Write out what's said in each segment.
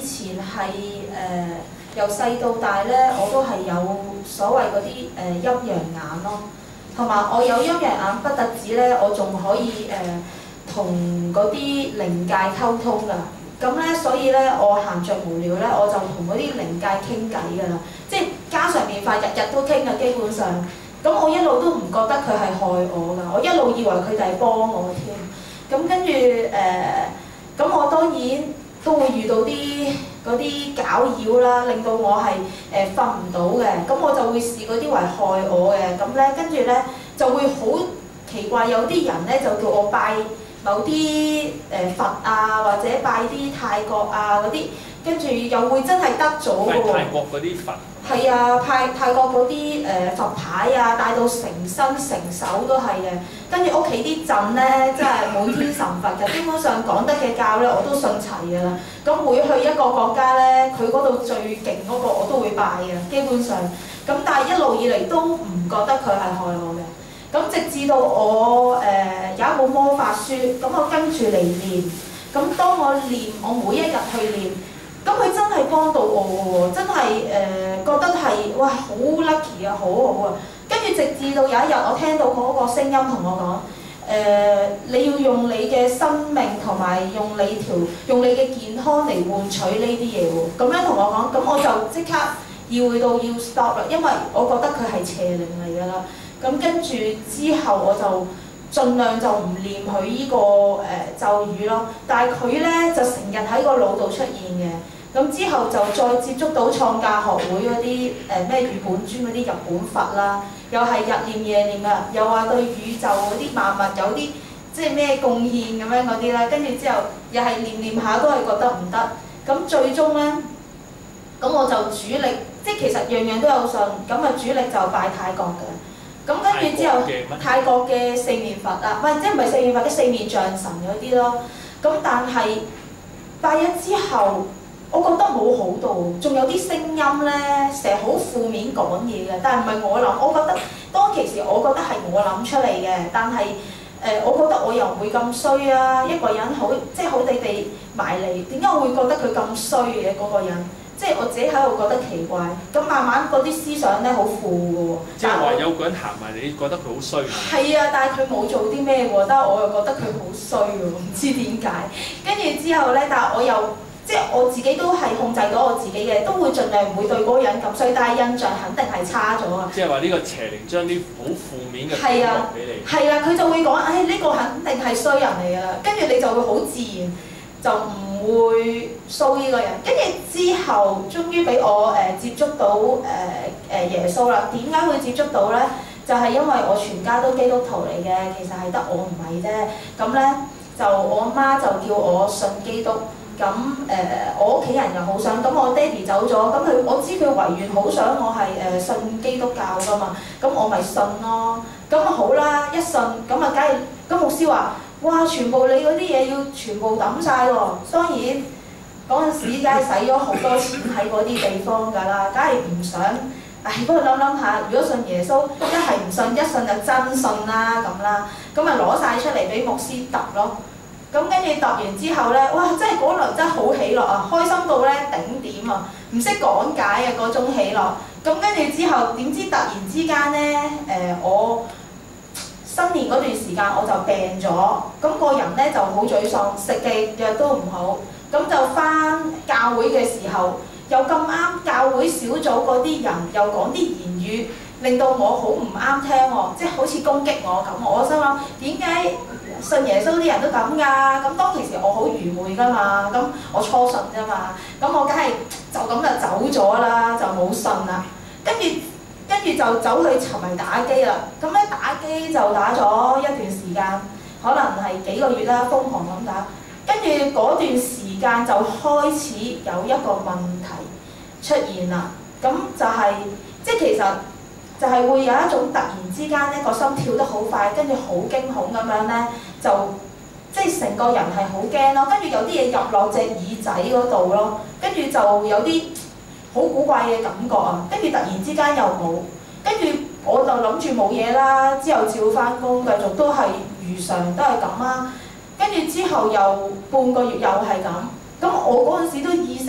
前係由細到大咧，我都係有所謂嗰啲陰陽眼咯，同埋我有陰陽眼不特止咧，我仲可以同嗰啲靈界溝通㗎。咁咧，所以咧，我閒着無聊咧，我就同嗰啲靈界傾偈㗎啦，即係家常便飯，日日都傾㗎，基本上。咁我一路都唔覺得佢係害我㗎，我一路以為佢哋係幫我添。咁跟住咁我當然都會遇到啲嗰啲攪擾啦，令到我係瞓唔到嘅。咁我就會視嗰啲為害我嘅。咁咧，跟住咧就會好奇怪，有啲人咧就叫我拜某啲佛啊，或者拜啲泰國啊嗰啲，跟住又會真係得咗嘅喎。 泰國嗰啲佛。 係啊，泰國嗰啲佛牌啊，帶到成身成手都係嘅。跟住屋企啲陣咧，真係滿天神佛嘅。基本上講得嘅教咧，我都信齊㗎啦。咁每去一個國家咧，佢嗰度最勁嗰個我都會拜嘅，基本上。咁但係一路以嚟都唔覺得佢係害我嘅。咁直至到我有一本魔法書，咁我跟住嚟練。咁當我練，我每一日去練。咁佢真係幫到我喎，真係覺得係哇好 lucky 啊，好好啊！跟住直至到有一日，我聽到嗰個聲音同我講，你要用你嘅生命同埋用你嘅健康嚟換取呢啲嘢喎。咁樣同我講，咁我就即刻意會到要 stop 啦，因為我覺得佢係邪靈嚟㗎啦。咁跟住之後我就盡量就唔念佢呢個咒語咯，但係佢咧就成日喺個腦度出現嘅。咁之後就再接觸到創價學會嗰啲咩御本尊嗰啲日本佛啦，又係日念夜念啊，又話對宇宙嗰啲萬物有啲即係咩貢獻咁樣嗰啲啦，跟住之後又係念下都係覺得唔得，咁最終咧，咁我就主力即係其實樣樣都有信，咁啊主力就拜泰國嘅，咁跟住之後泰國嘅四面佛啊，即係唔係四面佛，啲四面象神嗰啲咯，咁但係拜咗之後。我覺得冇好到，仲有啲聲音咧，成日好負面講嘢嘅，但係唔係我諗，我覺得當其時我覺得係我諗出嚟嘅，但係我覺得我又唔會咁衰啊，一個人好即係好地地埋嚟，點解我會覺得佢咁衰嘅嗰個人？即係我自己喺度覺得奇怪，咁慢慢嗰啲思想咧好負嘅喎。 即係話有個人行埋你，覺得佢好衰。 係啊，但係佢冇做啲咩喎，但係我又覺得佢好衰喎，唔知點解。跟住之後咧，但係我又。即係我自己都係控制到我自己嘅，都會盡量唔會對嗰個人咁衰，但係印象肯定係差咗啊！ 即係話呢個邪靈將啲好負面嘅感覺俾你。 係啊，佢就會講，呢個肯定係衰人嚟㗎啦，跟住你就會好自然就唔會騷呢個人。跟住之後，終於俾我接觸到耶穌啦。點解會接觸到咧？就係因為我全家都基督徒嚟嘅，其實係得我唔係啫。咁咧就我媽就叫我信基督。咁我屋企人又好想，咁我爹哋走咗，咁我知佢遺願好想我係信基督教噶嘛，咁我咪信咯。咁好啦，一信咁啊，梗係咁牧師話：哇，全部你嗰啲嘢要全部抌晒喎。當然嗰陣時梗係使咗好多錢喺嗰啲地方㗎啦，梗係唔想。不過諗下，如果信耶穌，一係唔信，一信就真信啦咁啦，咁咪攞晒出嚟俾牧師揼咯。咁跟住揼完之後咧，哇！真係嗰輪真係好喜樂啊，開心到咧頂點啊，唔識講解啊嗰種喜樂。咁跟住之後，點知突然之間咧，我新年嗰段時間我就病咗，咁個人咧就好沮喪，食嘅藥都唔好。咁就返教會嘅時候，又咁啱教會小組嗰啲人又講啲言語，令到我好唔啱聽喎，即係好似攻擊我咁。我心諗點解？信耶穌啲人都咁㗎，咁當其時我好愚昧㗎嘛，咁我初信啫嘛，咁我梗係就咁就走咗啦，就冇信啦。跟住就走去沉迷打機啦。咁咧打機就打咗一段時間，可能係幾個月啦，瘋狂咁打。跟住嗰段時間就開始有一個問題出現啦。咁就係即係其實。就係會有一種突然之間咧個心跳得好快，跟住好驚恐咁樣咧，就即係成個人係好驚咯。跟住有啲嘢入落隻耳仔嗰度咯，跟住就有啲好古怪嘅感覺啊。跟住突然之間又冇，跟住我就諗住冇嘢啦，之後照返工，繼續都係如常都係咁啦。跟住之後又半個月又係咁，咁我嗰陣時都意識唔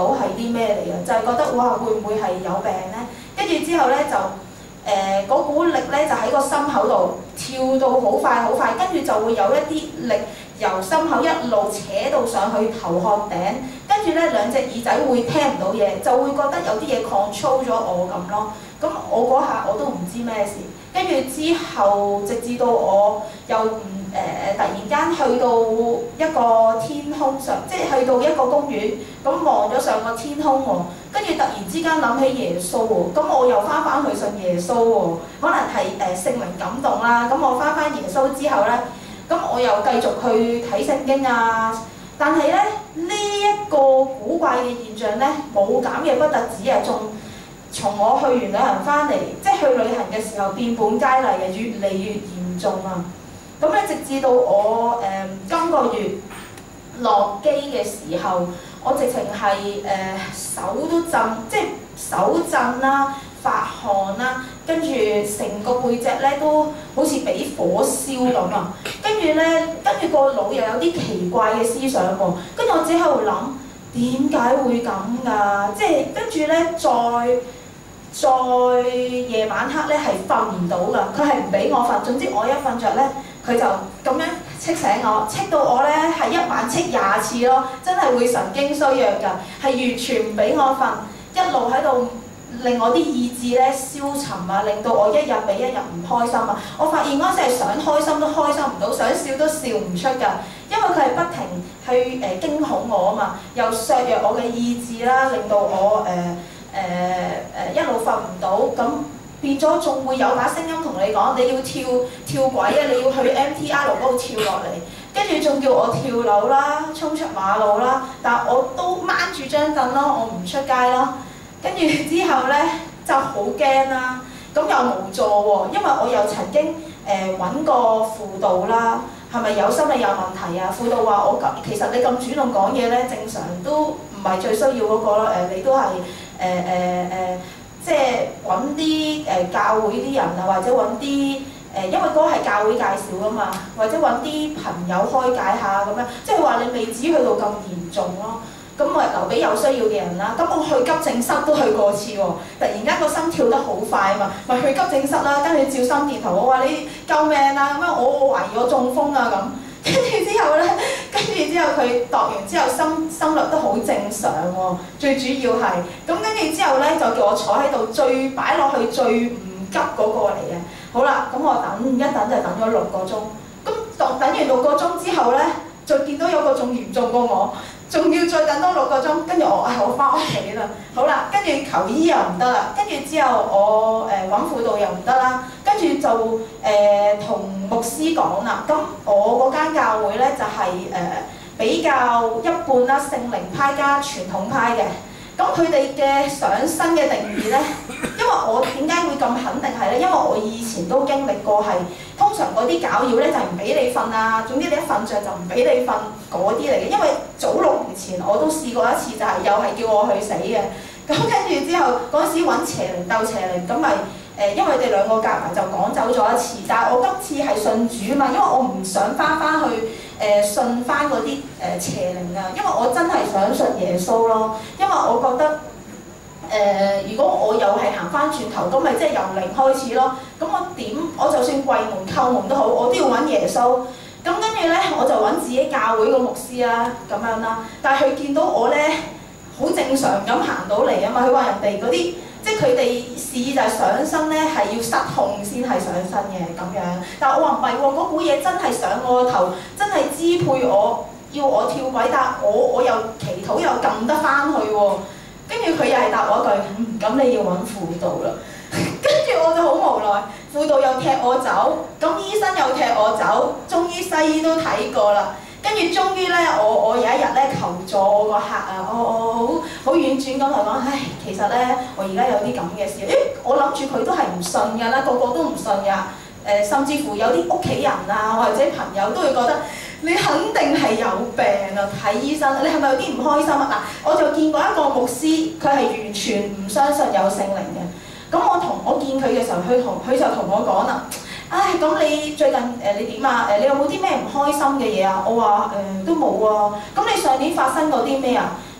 到係啲咩嚟嘅，就係覺得哇會唔會係有病咧？跟住之後咧就嗰股力咧就喺個心口度跳到好快好快，跟住就會有一啲力由心口一路扯到上去頭殼頂，跟住咧兩隻耳仔會聽唔到嘢，就會覺得有啲嘢 control 咗我咁咯。咁我嗰下我都唔知咩事，跟住之後直至到我又突然間去到一個天空上，即係去到一個公園，咁望咗上個天空喎，跟住突然之間諗起耶穌喎，咁我又翻去信耶穌喎，可能係聖靈感動啦，咁我翻耶穌之後咧，咁我又繼續去睇聖經啊，但係咧呢一個古怪嘅現象咧冇減嘅不特止啊，仲從我去完旅行翻嚟，即係去旅行嘅時候變本加厲嘅，越嚟越嚴重啊！咁咧直至到我今個月落機嘅時候，我直情係手都震，即係手震啦、發汗啦，跟住成個背脊咧都好似俾火燒咁啊！跟住個腦又有啲奇怪嘅思想喎，跟住我只喺度諗點解會咁㗎？即係跟住咧再夜晚黑咧係瞓唔到㗎，佢係唔俾我瞓。總之我一瞓着咧，佢就咁樣戚醒我，戚到我咧係一晚戚20次咯，真係會神經衰弱㗎，係完全唔俾我瞓，一路喺度令我啲意志咧消沉啊，令到我一日比一日唔開心啊！我發現嗰陣時係想開心都開心唔到，想笑都笑唔出㗎，因為佢係不停去驚恐我啊嘛，又削弱我嘅意志啦，令到我一路瞓唔到，咁變咗仲會有把聲音同你講，你要跳軌啊，你要去 MTR 嗰度跳落嚟，跟住仲叫我跳樓啦，衝出馬路啦，但係我都掹住張凳咯，我唔出街咯。跟住之後咧就好驚啦，咁又無助喎，因為我又曾經揾過輔導啦，係咪有心理有問題啊？輔導話其實你咁主動講嘢咧，正常都唔係最需要嗰個咯，你都係即係揾啲教會啲人啊，或者揾啲因為嗰個係教會介紹㗎嘛，或者揾啲朋友開解下咁樣，即係話你未至於去到咁嚴重咯。咁我留俾有需要嘅人啦。咁我去急症室都去過次喎，突然間個心跳得好快啊嘛，咪去急症室啦，跟住照心電圖，我話你救命啊咁樣，我懷疑我中風啊咁。跟住之後佢度完之後心率都好正常喎，最主要係咁跟住之後咧就叫我坐喺度擺落去最唔急嗰個嚟嘅。好啦，咁我等就等咗6個鐘，咁等完6個鐘之後咧，就見到有個仲嚴重過我。仲要再等多6個鐘，跟住我翻屋企啦。好啦，跟住求醫又唔得啦，跟住之後我揾輔導又唔得啦，跟住就同牧師講啦。咁我嗰間教會咧就係比較一半啦，聖靈派加傳統派嘅。咁佢哋嘅上身嘅定義咧，因為我點解會咁肯定係咧？因為我以前都經歷過係，通常嗰啲攪擾咧就係唔俾你瞓啊，總之你一瞓着就唔俾你瞓嗰啲嚟嘅。因為早6年前我都試過一次，就係又係叫我去死嘅。咁跟住之後嗰陣時揾邪靈鬥邪靈，咁咪因為佢哋兩個夾埋就趕走咗一次。但係我今次係信主啊嘛，因為我唔想翻去。信翻嗰啲邪靈啊，因為我真係想信耶穌咯，因為我覺得如果我又係行翻轉頭，咁咪即係由零開始咯。咁我就算跪門叩門都好，我都要揾耶穌。咁跟住咧，我就揾自己教會個牧師啦，咁樣啦。但係佢見到我咧，好正常咁行到嚟啊嘛。佢話人哋嗰啲。即係佢哋示意就係上身咧，係要失控先係上身嘅咁樣。但係我話唔係喎，嗰股嘢真係上我個頭，真係支配我，要我跳軌，但係我又祈禱又撳得翻去喎。跟住佢又係答我一句，咁你要揾輔導啦。跟住我就好無奈，輔導又踢我走，咁醫生又踢我走，中醫西醫都睇過啦。跟住終於咧，我有一日咧求助我個客啊，我好婉轉咁同佢講，唉，其實咧我而家有啲咁嘅事，我諗住佢都係唔信㗎啦，個個都唔信㗎，甚至乎有啲屋企人啊或者朋友都會覺得你肯定係有病啊，睇醫生，你係咪有啲唔開心啊？嗱，我就見過一個牧師，佢係完全唔相信有聖靈嘅，咁我見佢嘅時候，佢就同我講啦。唉，咁你最近你點啊？你有冇啲咩唔開心嘅嘢啊？我話都冇啊。咁你上年發生過啲咩啊？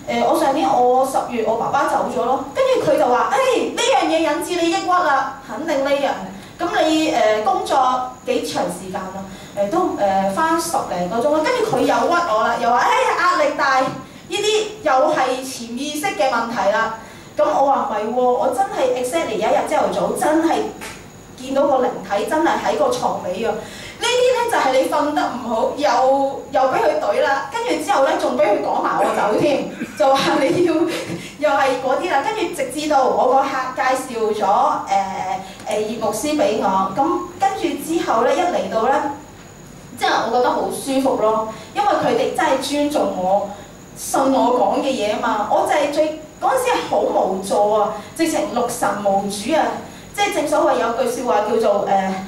我上年10月我爸爸走咗咯，跟住佢就話：呢樣嘢引致你抑鬱啦，肯定呢樣。咁你工作幾長時間啊？都返10零個鐘啦。跟住佢又屈我啦，又話壓力大，呢啲又係潛意識嘅問題啦。咁我話唔係喎，我真係 exactly 有一日朝頭早真係見到個靈體真係喺個床尾啊！呢啲咧就係你瞓得唔好，又俾佢懟啦，跟住之後咧仲俾佢趕埋我走添，就話你要又係嗰啲啦，跟住直至到我個客介紹咗葉牧師俾我，咁跟住之後咧一嚟到咧，即係我覺得好舒服咯，因為佢哋真係尊重我、信我講嘅嘢啊嘛，我就係嗰陣時係好無助啊，直情六神無主啊，即係正所謂有句説話叫做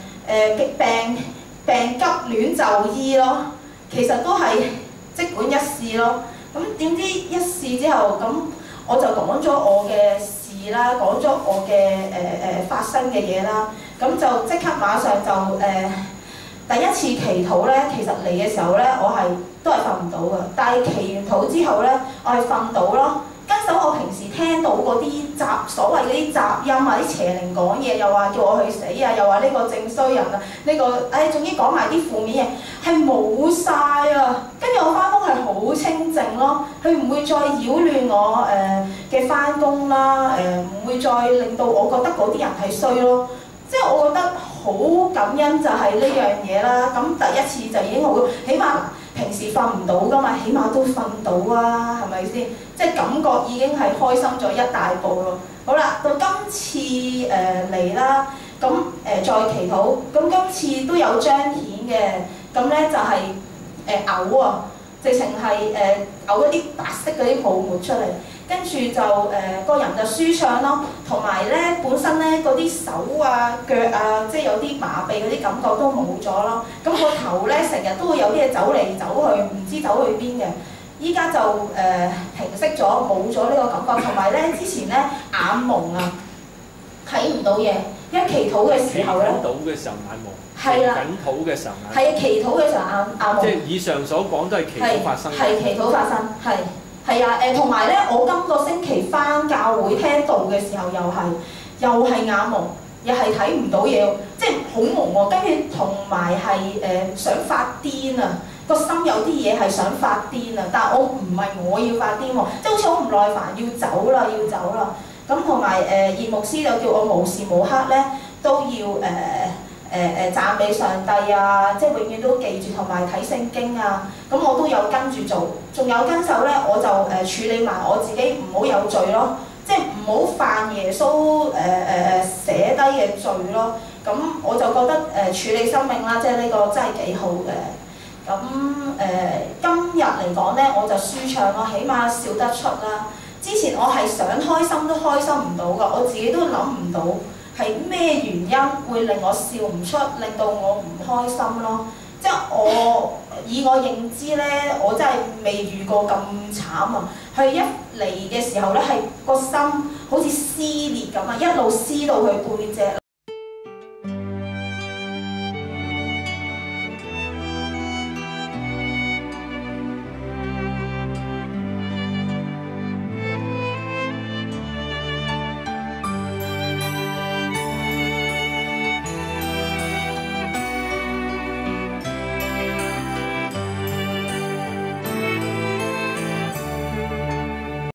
病急亂就醫咯，其實都係即管一試咯。咁點知一試之後，咁我就講咗我嘅事啦，講咗我嘅發生嘅嘢啦，咁就即刻馬上就第一次祈禱咧，其實嚟嘅時候咧，我都係瞓唔到嘅，但係祈完禱之後咧，我係瞓到咯。跟手我平時聽到嗰啲所謂嗰啲雜音啊，啲邪靈講嘢，又話叫我去死啊，又話呢個正衰人啊，呢個總之講埋啲負面嘢，係冇晒啊！跟住我翻工係好清靜咯，佢唔會再擾亂我嘅翻工啦，唔會再令到我覺得嗰啲人係衰咯。即係我覺得好感恩就係呢樣嘢啦。咁第一次就已經好，起碼平時瞓唔到㗎嘛，起碼都瞓到啊，係咪先？即係感覺已經係開心咗一大步咯。好啦，到今次嚟啦，咁再祈禱，咁今次都有彰顯嘅，咁咧就係嘔啊，直情係嘔一啲白色嗰啲泡沫出嚟。跟住就個人就舒暢咯，同埋咧本身咧嗰啲手啊腳啊，即係有啲麻痹嗰啲感覺都冇咗咯。咁個頭咧成日都會有啲嘢走嚟走去，唔知走去邊嘅。依家就平息咗，冇咗呢個感覺。同埋咧之前咧眼蒙啊，睇唔到嘢，因為祈禱嘅時候咧， 祈禱嘅時候眼蒙， 係啦， 緊禱嘅時候眼蒙， 係啊，祈禱嘅時候眼蒙。即係以上所講都係祈禱發生嘅。 係祈禱發生，係啊，同埋咧，我今個星期返教會聽道嘅時候又係眼蒙，又係睇唔到嘢，即係好蒙喎。跟住同埋係想發癲啊，個心有啲嘢係想發癲啊，但係我唔係我要發癲喎，即係好似好唔耐煩要走啦。咁同埋葉牧師就叫我無時無刻咧都要讚美上帝啊，即係永遠都記住同埋睇聖經啊，咁我都有跟住做，仲有跟手咧，我就處理埋我自己唔好有罪咯，即係唔好犯耶穌寫低嘅罪咯。咁我就覺得處理生命啦，即係呢個真係幾好嘅。咁今日嚟講咧，我就舒暢咯，起碼笑得出啦。之前我係想開心都開心唔到㗎，我自己都諗唔到。係咩原因會令我笑唔出，令到我唔開心咯？即係以我認知咧，我真係未遇過咁慘啊！佢一嚟嘅時候咧，係個心好似撕裂咁啊，一路撕到佢背脊。